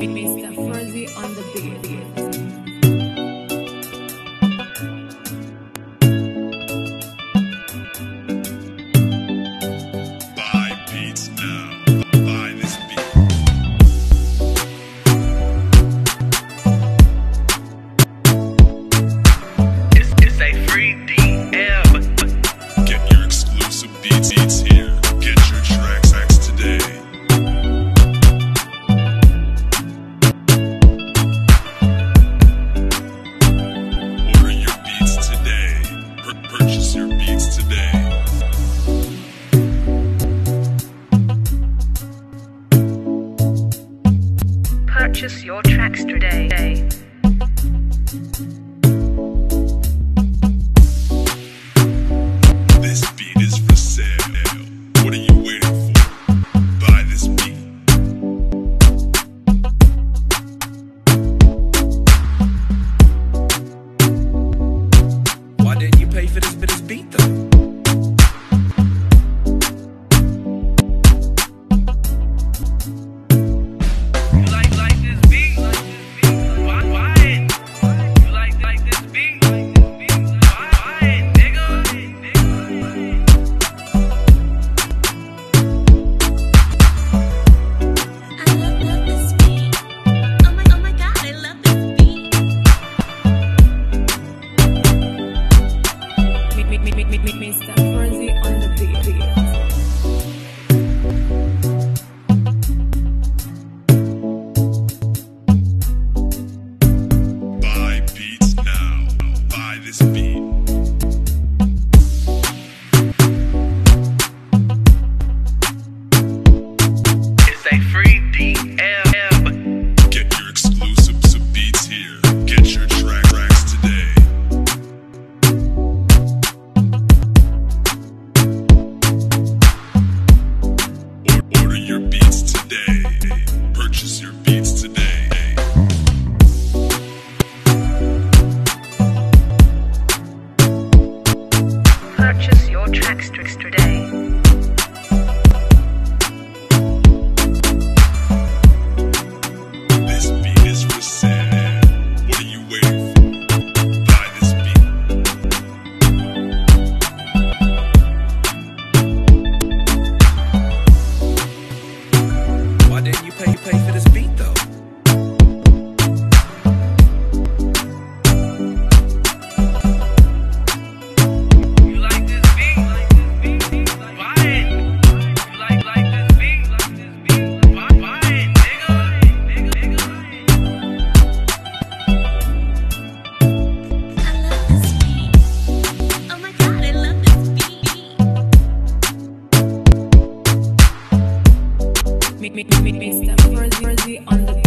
Mr. Frozzy on the beat. Purchase your tracks today. This beat is for sale. What are you waiting for? Buy this beat. Why didn't you pay for this beat though? Mr. Frozzy on the beat. Buy beats now. Buy this beat. It's a free DM. Get your exclusive beats here. Get your tracks today. Order your beats today. Purchase your beats today. Purchase your tracks today. This beat is for sale. What are you waiting for? Buy this beat. Why didn't you pay for this beat though? You like this beat? Buy it. You like this beat? Buy it, nigga. I love this beat. Oh my God, I love this beat. Mr. Frozzy on the beat.